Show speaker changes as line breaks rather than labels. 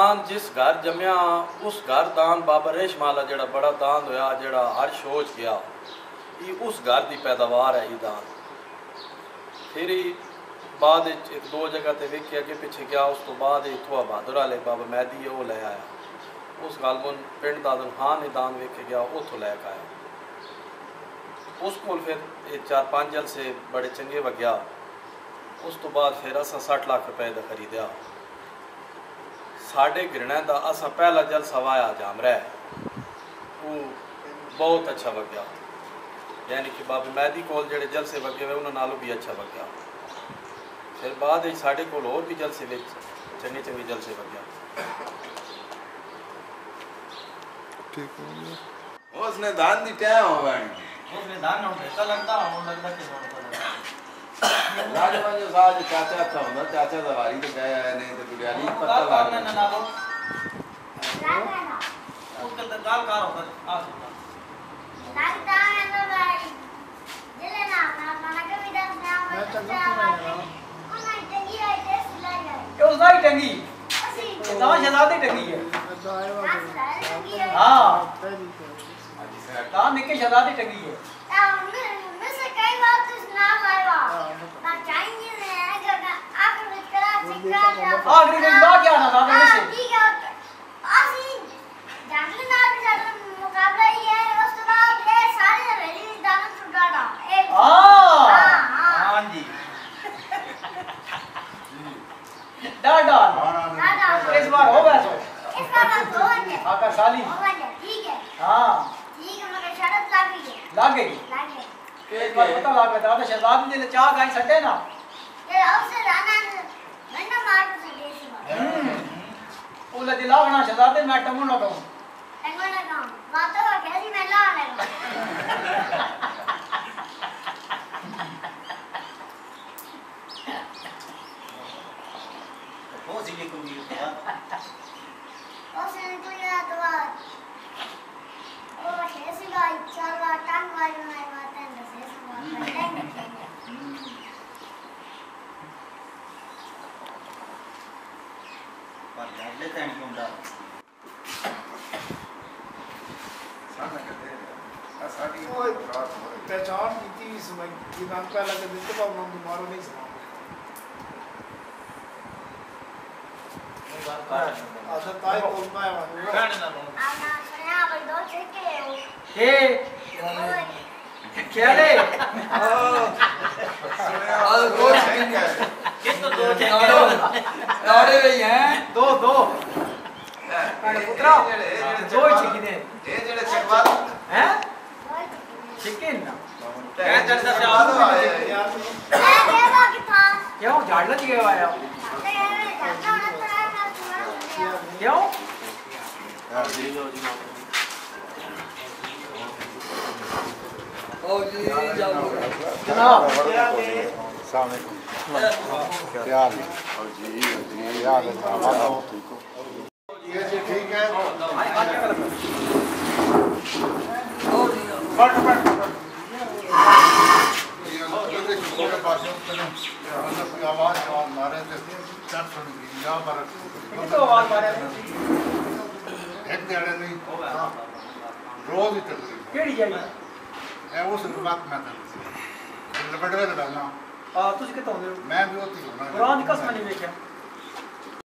दान जिस घर जमया उस घर दान बाबा रेशम वाला जड़ा बड़ा दान होया जड़ा हर सोच गया ये उस घर की पैदावार है। ये दान फिर बाद एक दो जगह ते वेखे अगे पिछे गया उस तो बाद इतों बहादुर वाले बाबा मैदी है वो लै आया उस गल मुन पिंड दादन हाँ ने दान वेखे गया उतों लैके आया उस को फिर 4-5 जलसे बड़े चंगे वग्या उस तो बाद फिर असा 60 लाख रुपए का खरीदा साढ़े गिरने का असा पहला जलसा वाया जामरा वो बहुत अच्छा वग्या यानी कि बाबा मैदी कोल जेड़े जलसे वगे हुए उन्होंने नालों भी अच्छा वग्या फिर बाद साढ़े कोल होर भी जलसे चंगे चंगे जलसे वग्या
उसने दान दी टाइम हो गई
उसने दान ना होता लगता कि
राजा जो साज चाचा था होना चाचा दवारी तो गया है नहीं तो गुड़ियाली पत्ता लाग
ना ना लो वो कल दाल कार होता आ सकता
लगता है तो भाई जिले ना ना के भी दस ना मैं चंगा पूरा नहीं टंगी है टेस्ट लगा
ये उसदा ही टंगी दावा शहजादी टंगी है हां दान निके शहजादी टंगी है
मैं से कई बार तो सुना लाया ना चाहिए ने अगर आप करा सिखा
आखिरी में बात क्या ना दादा में से
ठीक है आसी जाफरी ना भी ज्यादा मुकाबला ही है उस तो बाद ये सारे वेली दान छुड़ाड़ा एक
हां जी दादा इस बार हो गया तो
इस बार तो हो गया
आका साली
हो गया ठीक है
हां
ठीक है मगर शरत लग गई
लागे एक बार पता लग गया दादा शहजादी ने चाह गाई सटे ना
ये अवसर आना घंटा मार से देसी बात
ओला दिला बना शहजादी मैं टंगो लगाऊं
बातों का कैसी मैं ला लेगा
हो सी को भी
उसे तो याद हुआ ओ कैसी गाय चलवा टांग वाली नहीं बात है से
पर यार लेते हैं क्यों डाल
साडी
पहचान की समय दिनांक पहला के दिन तो हम दोबारा नहीं सुना अच्छा ताई बोलना है
गाने ना लो
आना सुना भाई दो चेके
हे क्या ले
और रोज ठीक है
किस तो दो चेक
लाड़े रही हैं
दो पुत्रा दो चिकन
ये जेड़े चकवाल
हैं चिकन ना क्या चलता से
चकवाल आए
यार
क्या बाकी था
क्यों झाड़ लग गया आया क्यों
ओ जी जाओ
जनाब
सामने क्या हाल है जी यार ठीक हो
ये जी ठीक है
फट
ये पास कोई आवाज मारे थे चट सुन गई यहां पर
तो आवाज मारे
एक जड़े नहीं रोज ही चल रही
केड़ी जाई
है वो शुरुआत में था लपटवे डालना
तुझ के तो
मैं भी होती हूं
कुरान कसम नहीं देखा